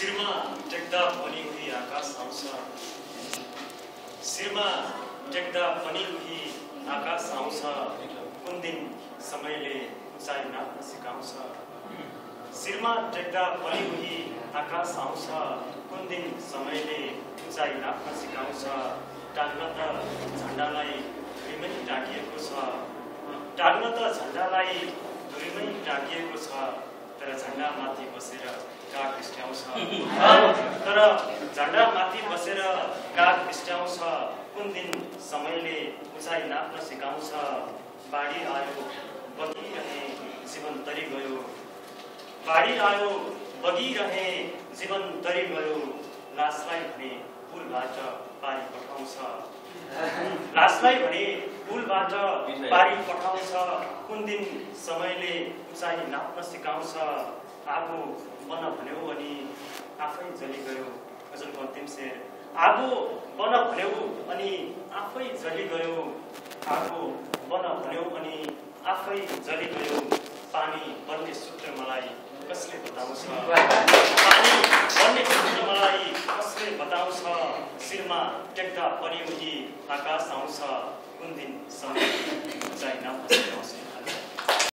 शिरमा टेक्दा पनि उही आकाश आउँछ, शिरमा टेक्दा पनि उही आकाश आउँछ, कुन दिन समयले उचाइ नाप्न सिकाउँछ। शिरमा टेक्दा पनि उही आकाश आउँछ, कुन दिन समयले उचाइ नाप्न सिकाउँछ। टाग्न त झन्डालाई धुरीमै टाँगिएको छ, टाग्न त झन्डालाई धुरीमै टाँगिएको छ, तर झन्डा माथि बसेर काग इस्ट्याउँछ, तर झन्डा माथि बसेर काग इस्ट्याउँछ, कुन दिन समयले उचाइ नाप्न सिकाउँछ। बाढी आयो बगिरहे जीवन तरी गयो, बाढी आयो बगिरहे जीवन तरी गयो, लासलाई भने पुलबाट पारी पठाउँछ, लासलाई भने पुलबाट पारी पठाउँछ, कुन दिन समयले उचाइ नाप्न सिकाउँछ। आगो बन भन्यो अनि आफै जली गयो, गजलको अन्तिम शेर। आगो बन भन्यो अनि आफै जली गयो, आगो बन भन्यो अनि आफै जली गयो, पानी बन्ने सूत्र मलाई कसले बताउँछ, पानी बन्ने सूत्र मलाई कसले बताउँछ। शिरमा टेक्दा पनि उही आकाश आउँछ, कुन दिन समय उचाइ नाप्न सिकाउँछ।